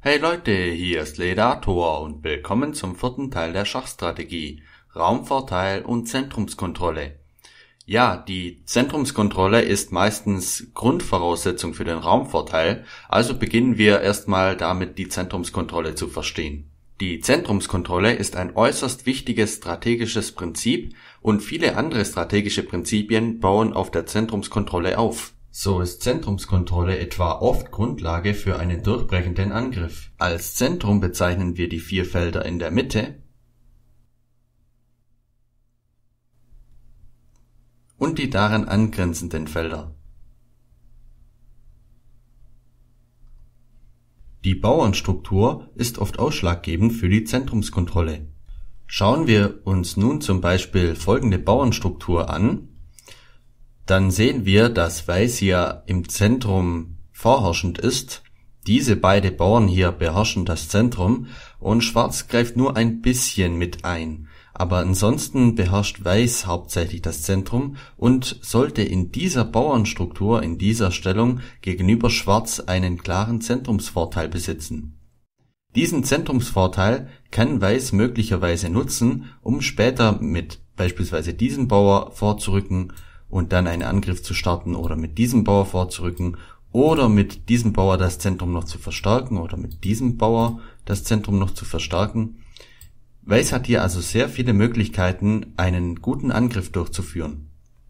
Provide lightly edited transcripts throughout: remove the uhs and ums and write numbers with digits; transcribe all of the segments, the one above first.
Hey Leute, hier ist Ledator und willkommen zum 4. Teil der Schachstrategie, Raumvorteil und Zentrumskontrolle. Ja, die Zentrumskontrolle ist meistens Grundvoraussetzung für den Raumvorteil, also beginnen wir erstmal damit, die Zentrumskontrolle zu verstehen. Die Zentrumskontrolle ist ein äußerst wichtiges strategisches Prinzip und viele andere strategische Prinzipien bauen auf der Zentrumskontrolle auf. So ist Zentrumskontrolle etwa oft Grundlage für einen durchbrechenden Angriff. Als Zentrum bezeichnen wir die 4 Felder in der Mitte und die daran angrenzenden Felder. Die Bauernstruktur ist oft ausschlaggebend für die Zentrumskontrolle. Schauen wir uns nun zum Beispiel folgende Bauernstruktur an, dann sehen wir, dass Weiß hier im Zentrum vorherrschend ist. Diese beiden Bauern hier beherrschen das Zentrum und Schwarz greift nur ein bisschen mit ein. Aber ansonsten beherrscht Weiß hauptsächlich das Zentrum und sollte in dieser Bauernstruktur, in dieser Stellung gegenüber Schwarz einen klaren Zentrumsvorteil besitzen. Diesen Zentrumsvorteil kann Weiß möglicherweise nutzen, um später mit beispielsweise diesem Bauer vorzurücken und dann einen Angriff zu starten oder mit diesem Bauer vorzurücken oder mit diesem Bauer das Zentrum noch zu verstärken oder mit diesem Bauer das Zentrum noch zu verstärken. Weiß hat hier also sehr viele Möglichkeiten, einen guten Angriff durchzuführen.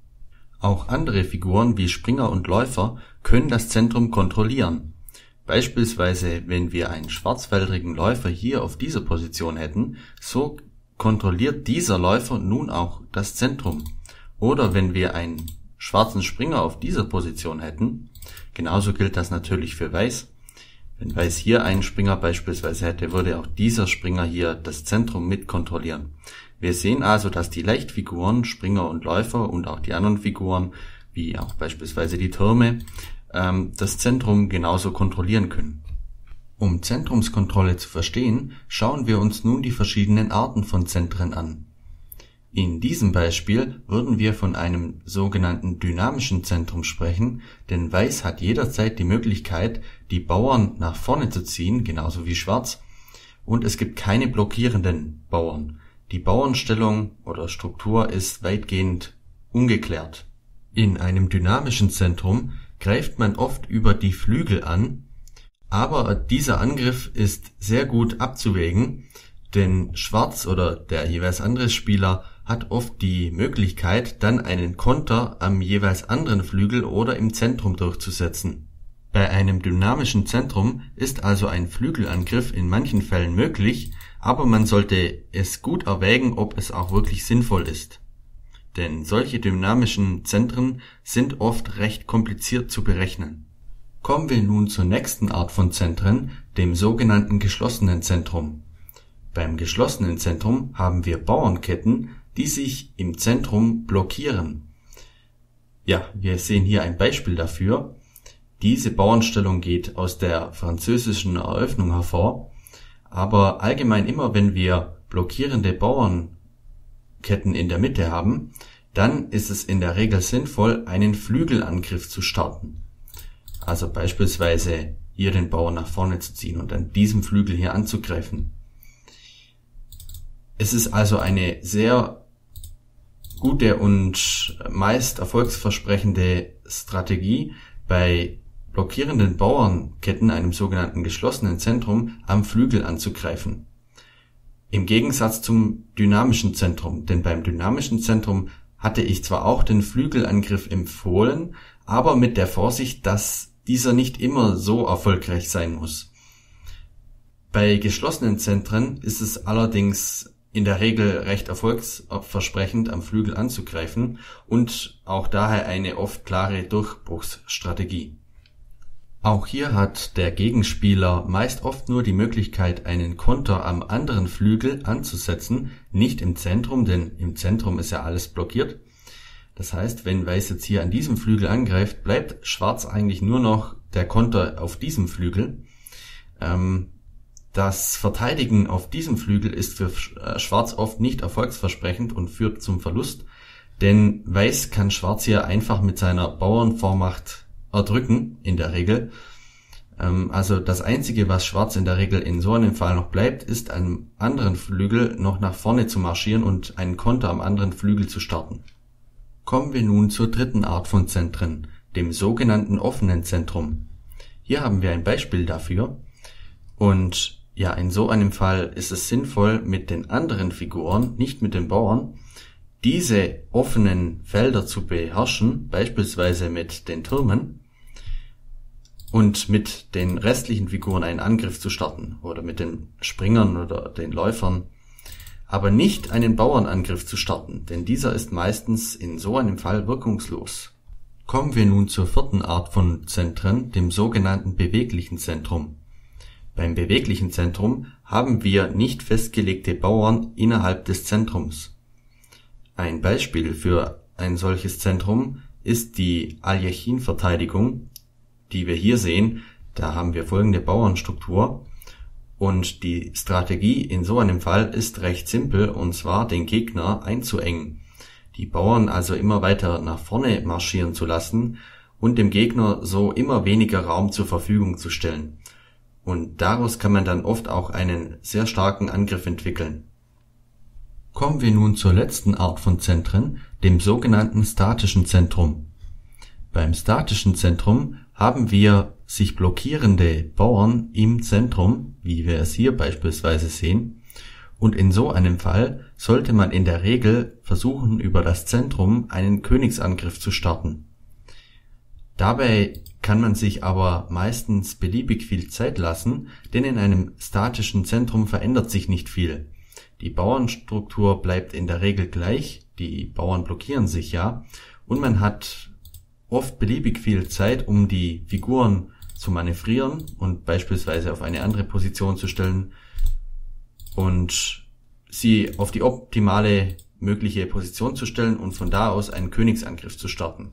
Auch andere Figuren wie Springer und Läufer können das Zentrum kontrollieren. Beispielsweise, wenn wir einen schwarzfeldrigen Läufer hier auf dieser Position hätten, so kontrolliert dieser Läufer nun auch das Zentrum. Oder wenn wir einen schwarzen Springer auf dieser Position hätten, genauso gilt das natürlich für Weiß. Wenn Weiß hier einen Springer beispielsweise hätte, würde auch dieser Springer hier das Zentrum mit kontrollieren. Wir sehen also, dass die Leichtfiguren, Springer und Läufer und auch die anderen Figuren, wie auch beispielsweise die Türme, das Zentrum genauso kontrollieren können. Um Zentrumskontrolle zu verstehen, schauen wir uns nun die verschiedenen Arten von Zentren an. In diesem Beispiel würden wir von einem sogenannten dynamischen Zentrum sprechen, denn Weiß hat jederzeit die Möglichkeit, die Bauern nach vorne zu ziehen, genauso wie Schwarz, und es gibt keine blockierenden Bauern. Die Bauernstellung oder Struktur ist weitgehend ungeklärt. In einem dynamischen Zentrum greift man oft über die Flügel an, aber dieser Angriff ist sehr gut abzuwägen, denn Schwarz oder der jeweils andere Spieler hat oft die Möglichkeit, dann einen Konter am jeweils anderen Flügel oder im Zentrum durchzusetzen. Bei einem dynamischen Zentrum ist also ein Flügelangriff in manchen Fällen möglich, aber man sollte es gut erwägen, ob es auch wirklich sinnvoll ist. Denn solche dynamischen Zentren sind oft recht kompliziert zu berechnen. Kommen wir nun zur nächsten Art von Zentren, dem sogenannten geschlossenen Zentrum. Beim geschlossenen Zentrum haben wir Bauernketten, die sich im Zentrum blockieren. Ja, wir sehen hier ein Beispiel dafür. Diese Bauernstellung geht aus der französischen Eröffnung hervor, aber allgemein immer, wenn wir blockierende Bauernketten in der Mitte haben, dann ist es in der Regel sinnvoll, einen Flügelangriff zu starten. Also beispielsweise hier den Bauern nach vorne zu ziehen und an diesem Flügel hier anzugreifen. Es ist also eine sehr gute und meist erfolgsversprechende Strategie, bei blockierenden Bauernketten, einem sogenannten geschlossenen Zentrum, am Flügel anzugreifen. Im Gegensatz zum dynamischen Zentrum, denn beim dynamischen Zentrum hatte ich zwar auch den Flügelangriff empfohlen, aber mit der Vorsicht, dass dieser nicht immer so erfolgreich sein muss. Bei geschlossenen Zentren ist es allerdings in der Regel recht erfolgsversprechend, am Flügel anzugreifen und auch daher eine oft klare Durchbruchsstrategie. Auch hier hat der Gegenspieler meist oft nur die Möglichkeit, einen Konter am anderen Flügel anzusetzen, nicht im Zentrum, denn im Zentrum ist ja alles blockiert. Das heißt, wenn Weiß jetzt hier an diesem Flügel angreift, bleibt Schwarz eigentlich nur noch der Konter auf diesem Flügel. Das Verteidigen auf diesem Flügel ist für Schwarz oft nicht erfolgsversprechend und führt zum Verlust, denn Weiß kann Schwarz hier einfach mit seiner Bauernvormacht erdrücken, in der Regel. Also das Einzige, was Schwarz in der Regel in so einem Fall noch bleibt, ist am anderen Flügel noch nach vorne zu marschieren und einen Konter am anderen Flügel zu starten. Kommen wir nun zur dritten Art von Zentren, dem sogenannten offenen Zentrum. Hier haben wir ein Beispiel dafür. Und ja, in so einem Fall ist es sinnvoll, mit den anderen Figuren, nicht mit den Bauern, diese offenen Felder zu beherrschen, beispielsweise mit den Türmen, und mit den restlichen Figuren einen Angriff zu starten oder mit den Springern oder den Läufern, aber nicht einen Bauernangriff zu starten, denn dieser ist meistens in so einem Fall wirkungslos. Kommen wir nun zur vierten Art von Zentren, dem sogenannten beweglichen Zentrum. Beim beweglichen Zentrum haben wir nicht festgelegte Bauern innerhalb des Zentrums. Ein Beispiel für ein solches Zentrum ist die Aljechin-Verteidigung, die wir hier sehen. Da haben wir folgende Bauernstruktur und die Strategie in so einem Fall ist recht simpel, und zwar den Gegner einzuengen. Die Bauern also immer weiter nach vorne marschieren zu lassen und dem Gegner so immer weniger Raum zur Verfügung zu stellen. Und daraus kann man dann oft auch einen sehr starken Angriff entwickeln. Kommen wir nun zur letzten Art von Zentren, dem sogenannten statischen Zentrum. Beim statischen Zentrum haben wir sich blockierende Bauern im Zentrum, wie wir es hier beispielsweise sehen, und in so einem Fall sollte man in der Regel versuchen, über das Zentrum einen Königsangriff zu starten. Dabei kann man sich aber meistens beliebig viel Zeit lassen, denn in einem statischen Zentrum verändert sich nicht viel. Die Bauernstruktur bleibt in der Regel gleich, die Bauern blockieren sich ja, und man hat oft beliebig viel Zeit, um die Figuren zu manövrieren und beispielsweise auf eine andere Position zu stellen und sie auf die optimale mögliche Position zu stellen und von da aus einen Königsangriff zu starten.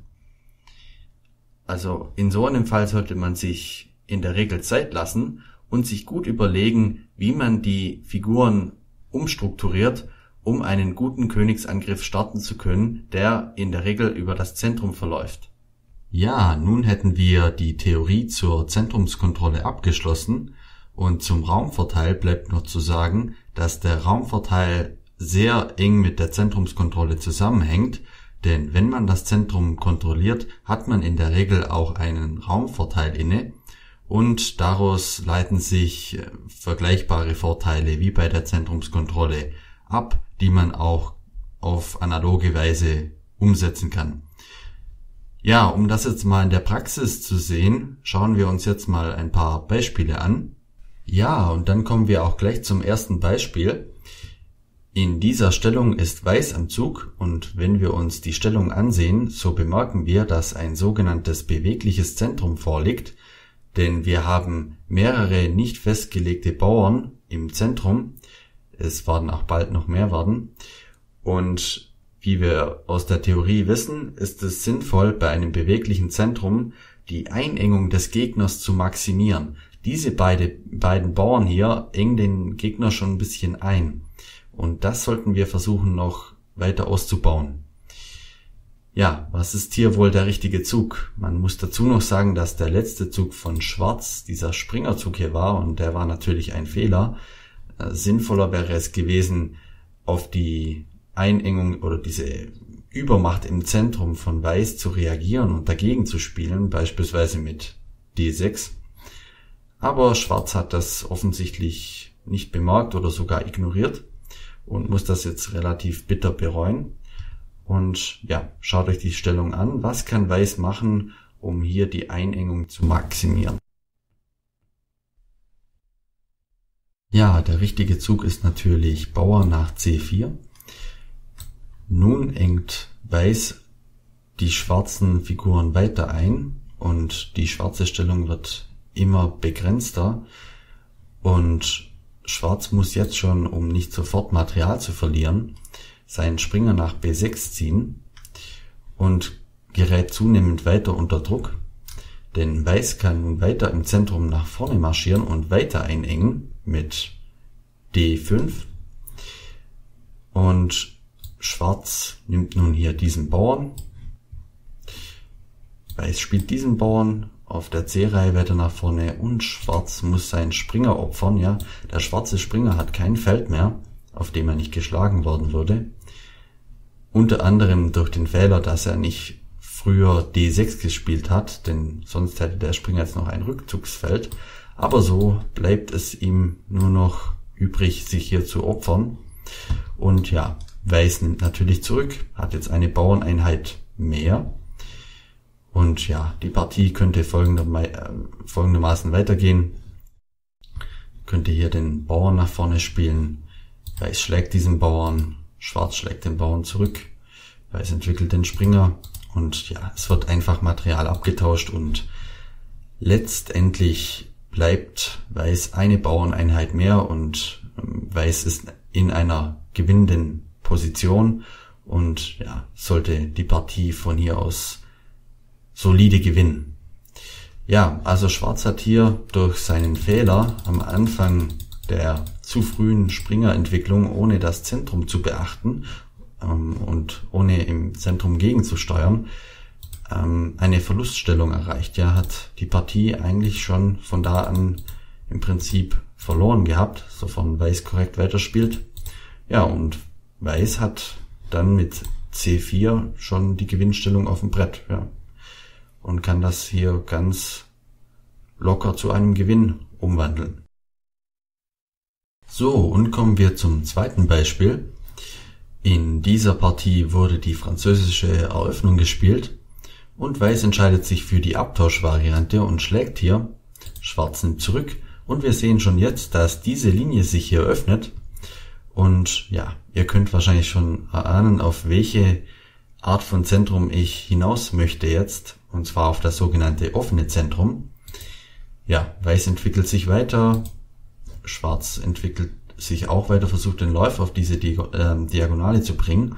Also in so einem Fall sollte man sich in der Regel Zeit lassen und sich gut überlegen, wie man die Figuren umstrukturiert, um einen guten Königsangriff starten zu können, der in der Regel über das Zentrum verläuft. Ja, nun hätten wir die Theorie zur Zentrumskontrolle abgeschlossen und zum Raumvorteil bleibt noch zu sagen, dass der Raumvorteil sehr eng mit der Zentrumskontrolle zusammenhängt, denn wenn man das Zentrum kontrolliert, hat man in der Regel auch einen Raumvorteil inne und daraus leiten sich vergleichbare Vorteile wie bei der Zentrumskontrolle ab, die man auch auf analoge Weise umsetzen kann. Ja, um das jetzt mal in der Praxis zu sehen, schauen wir uns jetzt mal ein paar Beispiele an. Ja, und dann kommen wir auch gleich zum ersten Beispiel. In dieser Stellung ist Weiß am Zug und wenn wir uns die Stellung ansehen, so bemerken wir, dass ein sogenanntes bewegliches Zentrum vorliegt, denn wir haben mehrere nicht festgelegte Bauern im Zentrum. Es werden auch bald noch mehr werden. Und wie wir aus der Theorie wissen, ist es sinnvoll, bei einem beweglichen Zentrum die Einengung des Gegners zu maximieren. Diese beiden Bauern hier engen den Gegner schon ein bisschen ein. Und das sollten wir versuchen noch weiter auszubauen. Ja, was ist hier wohl der richtige Zug? Man muss dazu noch sagen, dass der letzte Zug von Schwarz dieser Springerzug hier war und der war natürlich ein Fehler. Sinnvoller wäre es gewesen, auf die Einengung oder diese Übermacht im Zentrum von Weiß zu reagieren und dagegen zu spielen, beispielsweise mit D6. Aber Schwarz hat das offensichtlich nicht bemerkt oder sogar ignoriert und muss das jetzt relativ bitter bereuen. Und ja, schaut euch die Stellung an. Was kann Weiß machen, um hier die Einengung zu maximieren? Ja, der richtige Zug ist natürlich Bauer nach C4. Nun engt Weiß die schwarzen Figuren weiter ein und die schwarze Stellung wird immer begrenzter und Schwarz muss jetzt schon, um nicht sofort Material zu verlieren, seinen Springer nach B6 ziehen und gerät zunehmend weiter unter Druck, denn Weiß kann nun weiter im Zentrum nach vorne marschieren und weiter einengen mit D5 und Schwarz nimmt nun hier diesen Bauern, Weiß spielt diesen Bauern auf der C-Reihe weiter nach vorne und Schwarz muss seinen Springer opfern. Ja, der schwarze Springer hat kein Feld mehr, auf dem er nicht geschlagen worden würde. Unter anderem durch den Fehler, dass er nicht früher D6 gespielt hat, denn sonst hätte der Springer jetzt noch ein Rückzugsfeld. Aber so bleibt es ihm nur noch übrig, sich hier zu opfern. Und ja, Weiß nimmt natürlich zurück, hat jetzt eine Bauerneinheit mehr. Und ja, die Partie könnte folgendermaßen weitergehen. Könnte hier den Bauern nach vorne spielen. Weiß schlägt diesen Bauern, Schwarz schlägt den Bauern zurück. Weiß entwickelt den Springer. Und ja, es wird einfach Material abgetauscht und letztendlich bleibt Weiß eine Bauerneinheit mehr und Weiß ist in einer gewinnenden Position und ja, sollte die Partie von hier aus solide gewinnen. Ja, also Schwarz hat hier durch seinen Fehler am Anfang der zu frühen Springerentwicklung, ohne das Zentrum zu beachten und ohne im Zentrum gegenzusteuern, eine Verluststellung erreicht. Ja, hat die Partie eigentlich schon von da an im Prinzip verloren gehabt, sofern Weiß korrekt weiterspielt. Ja, und Weiß hat dann mit C4 schon die Gewinnstellung auf dem Brett, ja, und kann das hier ganz locker zu einem Gewinn umwandeln. So, und kommen wir zum zweiten Beispiel. In dieser Partie wurde die französische Eröffnung gespielt und Weiß entscheidet sich für die Abtauschvariante und schlägt hier. Schwarz nimmt zurück und wir sehen schon jetzt, dass diese Linie sich hier öffnet. Und ja, ihr könnt wahrscheinlich schon erahnen, auf welche Art von Zentrum ich hinaus möchte jetzt, und zwar auf das sogenannte offene Zentrum. Ja, Weiß entwickelt sich weiter, Schwarz entwickelt sich auch weiter, versucht den Läufer auf diese Diagonale zu bringen.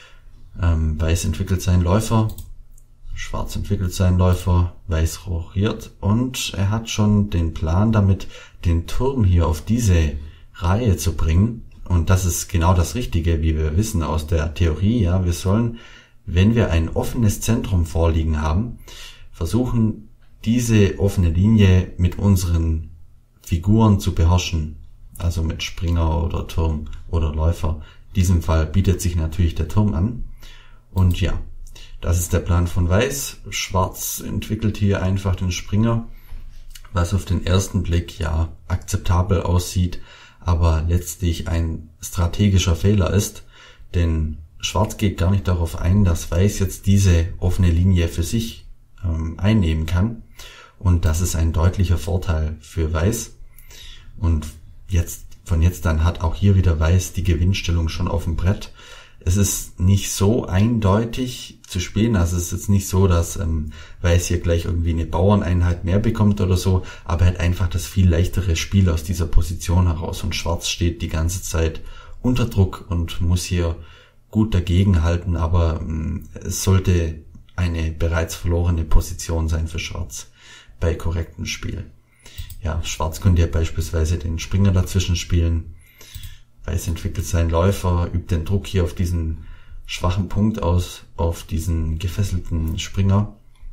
Weiß entwickelt seinen Läufer, Schwarz entwickelt seinen Läufer, Weiß rochiert und er hat schon den Plan damit, den Turm hier auf diese Reihe zu bringen. Und das ist genau das Richtige, wie wir wissen aus der Theorie. Ja, wir sollen, wenn wir ein offenes Zentrum vorliegen haben, versuchen, diese offene Linie mit unseren Figuren zu beherrschen. Also mit Springer oder Turm oder Läufer. In diesem Fall bietet sich natürlich der Turm an. Und ja, das ist der Plan von Weiß. Schwarz entwickelt hier einfach den Springer, was auf den ersten Blick ja akzeptabel aussieht, aber letztlich ein strategischer Fehler ist, denn Schwarz geht gar nicht darauf ein, dass Weiß jetzt diese offene Linie für sich einnehmen kann, und das ist ein deutlicher Vorteil für Weiß. Und von jetzt an hat auch hier wieder Weiß die Gewinnstellung schon auf dem Brett. Es ist nicht so eindeutig zu spielen, also es ist jetzt nicht so, dass Weiß hier gleich irgendwie eine Bauerneinheit mehr bekommt oder so, aber er hat einfach das viel leichtere Spiel aus dieser Position heraus und Schwarz steht die ganze Zeit unter Druck und muss hier gut dagegenhalten, aber es sollte eine bereits verlorene Position sein für Schwarz bei korrektem Spiel. Ja, Schwarz könnte ja beispielsweise den Springer dazwischen spielen. Weiß entwickelt seinen Läufer, übt den Druck hier auf diesen schwachen Punkt aus, auf diesen gefesselten Springer.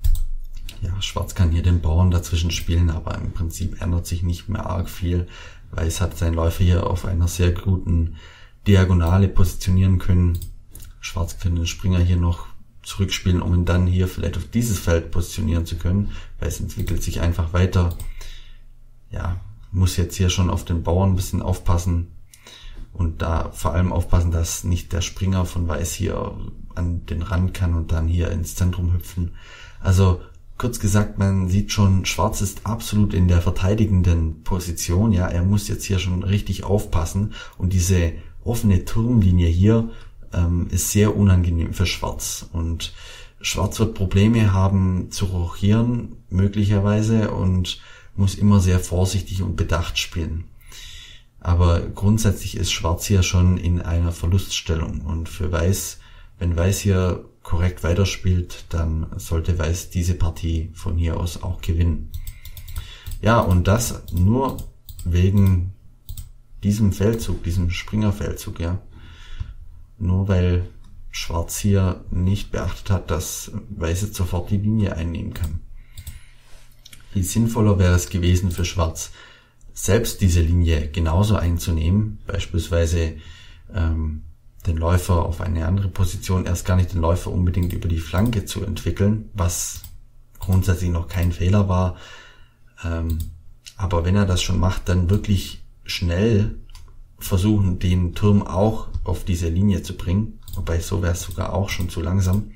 Ja, Schwarz kann hier den Bauern dazwischen spielen, aber im Prinzip ändert sich nicht mehr arg viel. Weiß hat seinen Läufer hier auf einer sehr guten Diagonale positionieren können. Schwarz kann den Springer hier noch zurückspielen, um ihn dann hier vielleicht auf dieses Feld positionieren zu können. Weiß entwickelt sich einfach weiter. Ja, muss jetzt hier schon auf den Bauern ein bisschen aufpassen und da vor allem aufpassen, dass nicht der Springer von Weiß hier an den Rand kann und dann hier ins Zentrum hüpfen. Also kurz gesagt, man sieht schon, Schwarz ist absolut in der verteidigenden Position. Ja, er muss jetzt hier schon richtig aufpassen und diese offene Turmlinie hier ist sehr unangenehm für Schwarz und Schwarz wird Probleme haben zu rochieren möglicherweise und muss immer sehr vorsichtig und bedacht spielen. Aber grundsätzlich ist Schwarz hier schon in einer Verluststellung und für Weiß, wenn Weiß hier korrekt weiterspielt, dann sollte Weiß diese Partie von hier aus auch gewinnen. Ja, und das nur wegen diesem Feldzug, diesem Springerfeldzug, ja. Nur weil Schwarz hier nicht beachtet hat, dass Weiß jetzt sofort die Linie einnehmen kann. Viel sinnvoller wäre es gewesen für Schwarz, selbst diese Linie genauso einzunehmen, beispielsweise den Läufer auf eine andere Position, erst gar nicht den Läufer unbedingt über die Flanke zu entwickeln, was grundsätzlich noch kein Fehler war. Aber wenn er das schon macht, dann wirklich schnell versuchen, den Turm auch auf diese Linie zu bringen. Wobei, so wäre es sogar auch schon zu langsam.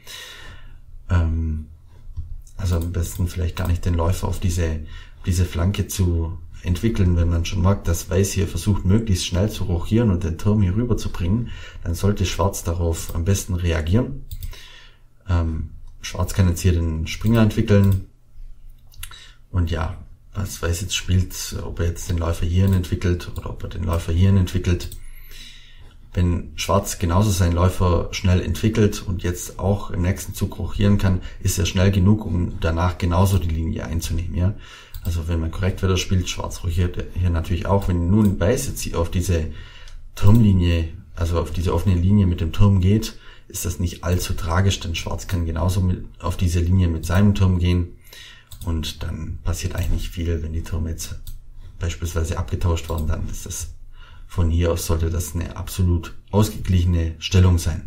Also am besten vielleicht gar nicht den Läufer auf diese Flanke zu entwickeln, wenn man schon merkt, dass Weiß hier versucht, möglichst schnell zu rochieren und den Turm hier rüber zu bringen, dann sollte Schwarz darauf am besten reagieren. Schwarz kann jetzt hier den Springer entwickeln und ja, was Weiß jetzt spielt, ob er jetzt den Läufer hierhin entwickelt oder ob er den Läufer hierhin entwickelt. Wenn Schwarz genauso seinen Läufer schnell entwickelt und jetzt auch im nächsten Zug rochieren kann, ist er schnell genug, um danach genauso die Linie einzunehmen, ja. Also wenn man korrekt weiter spielt, Schwarz rochiert hier natürlich auch. Wenn nun Weiß jetzt hier auf diese Turmlinie, also auf diese offene Linie mit dem Turm geht, ist das nicht allzu tragisch, denn Schwarz kann genauso auf diese Linie mit seinem Turm gehen und dann passiert eigentlich nicht viel. Wenn die Türme jetzt beispielsweise abgetauscht werden, dann ist das von hier aus, sollte das eine absolut ausgeglichene Stellung sein.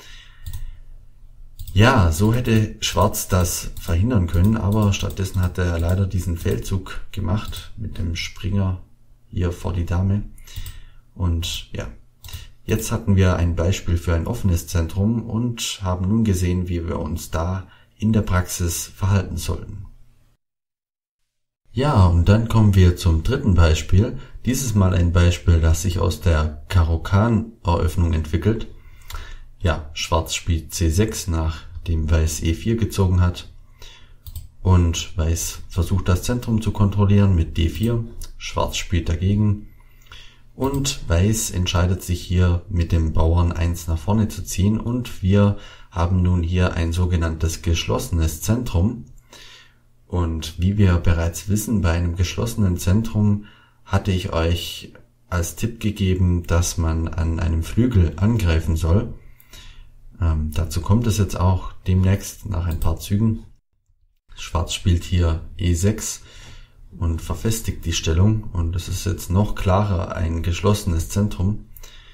Ja, so hätte Schwarz das verhindern können, aber stattdessen hat er leider diesen Fehlzug gemacht mit dem Springer hier vor die Dame. Und ja, jetzt hatten wir ein Beispiel für ein offenes Zentrum und haben nun gesehen, wie wir uns da in der Praxis verhalten sollten. Ja, und dann kommen wir zum dritten Beispiel. Dieses Mal ein Beispiel, das sich aus der Karo-Kann-Eröffnung entwickelt. Ja, Schwarz spielt C6, nachdem Weiß E4 gezogen hat. Und Weiß versucht das Zentrum zu kontrollieren mit D4. Schwarz spielt dagegen. Und Weiß entscheidet sich hier mit dem Bauern 1 nach vorne zu ziehen. Und wir haben nun hier ein sogenanntes geschlossenes Zentrum. Und wie wir bereits wissen, bei einem geschlossenen Zentrum hatte ich euch als Tipp gegeben, dass man an einem Flügel angreifen soll. Dazu kommt es jetzt auch demnächst nach ein paar Zügen. Schwarz spielt hier E6 und verfestigt die Stellung und es ist jetzt noch klarer ein geschlossenes Zentrum.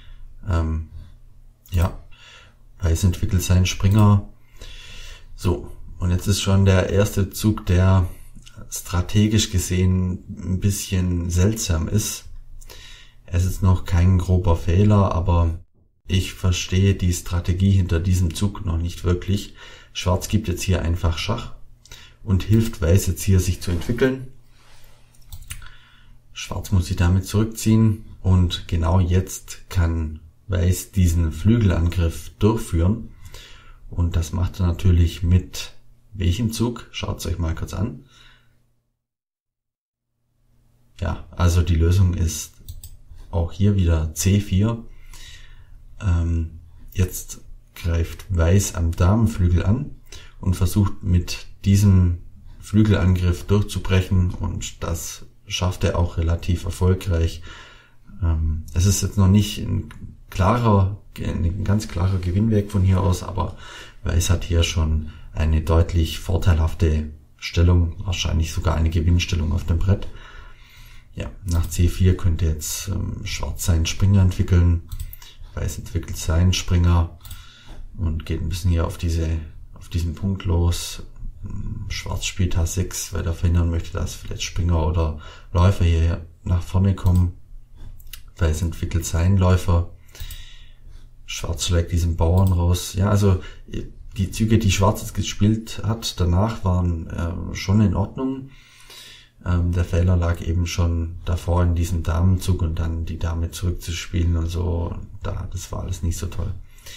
Ja, Weiß entwickelt seinen Springer. So, und jetzt ist schon der erste Zug, der strategisch gesehen ein bisschen seltsam ist. Es ist noch kein grober Fehler, aber ich verstehe die Strategie hinter diesem Zug noch nicht wirklich. Schwarz gibt jetzt hier einfach Schach und hilft Weiß jetzt hier sich zu entwickeln. Schwarz muss sich damit zurückziehen und genau jetzt kann Weiß diesen Flügelangriff durchführen. Und das macht er natürlich mit welchem Zug? Schaut es euch mal kurz an. Ja, also die Lösung ist auch hier wieder C4. Jetzt greift Weiß am Damenflügel an und versucht mit diesem Flügelangriff durchzubrechen und das schafft er auch relativ erfolgreich. Es ist jetzt noch nicht ein ganz klarer Gewinnweg von hier aus, aber Weiß hat hier schon eine deutlich vorteilhafte Stellung, wahrscheinlich sogar eine Gewinnstellung auf dem Brett. Ja, nach C4 könnte jetzt Schwarz seinen Springer entwickeln. Weiß entwickelt seinen Springer und geht ein bisschen hier auf diesen Punkt los. Schwarz spielt H6, weil er verhindern möchte, dass vielleicht Springer oder Läufer hier nach vorne kommen. Weiß entwickelt seinen Läufer. Schwarz schlägt diesen Bauern raus. Ja, also die Züge, die Schwarz jetzt gespielt hat, danach waren schon in Ordnung. Der Fehler lag eben schon davor in diesem Damenzug und dann die Dame zurückzuspielen und so. Das war alles nicht so toll.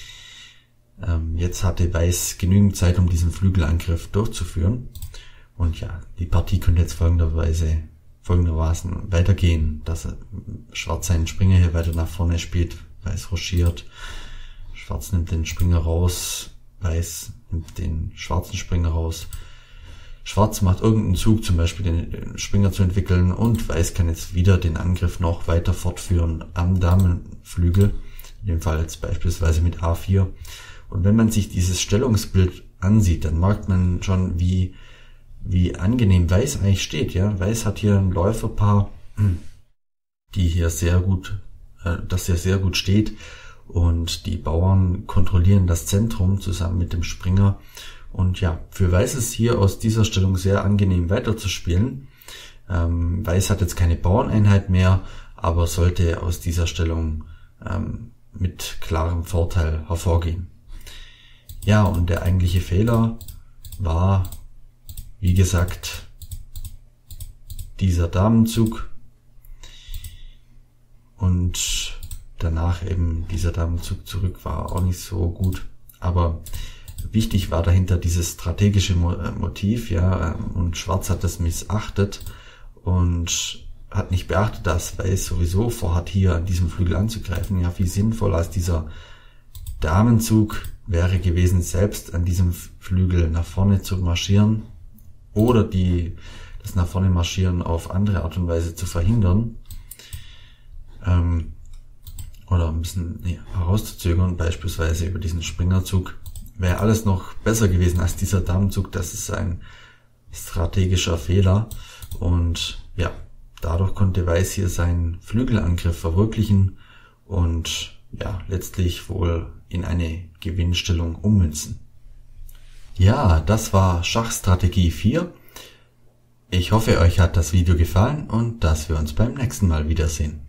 Jetzt hatte Weiß genügend Zeit, um diesen Flügelangriff durchzuführen. Und ja, die Partie könnte jetzt folgendermaßen weitergehen, dass Schwarz seinen Springer hier weiter nach vorne spielt, Weiß rochiert, Schwarz nimmt den Springer raus, Weiß nimmt den schwarzen Springer raus. Schwarz macht irgendeinen Zug, zum Beispiel den Springer zu entwickeln und Weiß kann jetzt wieder den Angriff noch weiter fortführen am Damenflügel, in dem Fall jetzt beispielsweise mit A4. Und wenn man sich dieses Stellungsbild ansieht, dann merkt man schon, wie wie angenehm Weiß eigentlich steht. Ja, Weiß hat hier ein Läuferpaar, die hier das hier sehr gut steht, und die Bauern kontrollieren das Zentrum zusammen mit dem Springer. Und ja, für Weiß ist hier aus dieser Stellung sehr angenehm weiterzuspielen. Weiß hat jetzt keine Bauerneinheit mehr, aber sollte aus dieser Stellung mit klarem Vorteil hervorgehen. Ja, und der eigentliche Fehler war, wie gesagt, dieser Damenzug und danach eben dieser Damenzug zurück war auch nicht so gut. Aber wichtig war dahinter dieses strategische Motiv, ja, und Schwarz hat das missachtet und hat nicht beachtet, dass Weiß sowieso vorhat, hier an diesem Flügel anzugreifen. Ja, viel sinnvoller als dieser Damenzug wäre gewesen, selbst an diesem Flügel nach vorne zu marschieren oder das nach vorne marschieren auf andere Art und Weise zu verhindern, oder ein bisschen herauszuzögern, beispielsweise über diesen Springerzug. Wäre alles noch besser gewesen als dieser Damenzug. Das ist ein strategischer Fehler, und ja, dadurch konnte Weiß hier seinen Flügelangriff verwirklichen und ja, letztlich wohl in eine Gewinnstellung ummünzen. Ja, das war Schachstrategie 4. Ich hoffe, euch hat das Video gefallen und dass wir uns beim nächsten Mal wiedersehen.